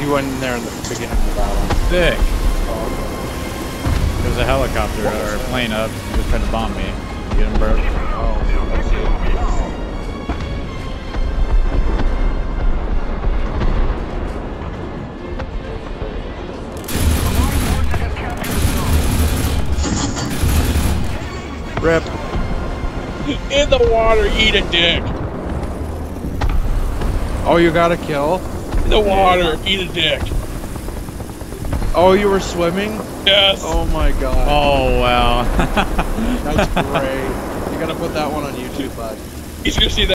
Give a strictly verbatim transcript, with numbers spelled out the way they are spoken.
He went in there in the beginning of the battle. Sick. Oh, There's a helicopter or a plane up. He just tried to bomb me. Get him, bro. okay. Oh, I see. Rip. In the water, eat a dick. Oh, you got a kill? In the water, eat a dick. Oh, you were swimming? Yes. Oh my god. Oh, wow. That's great. You gotta put that one on YouTube, bud. He's gonna see that.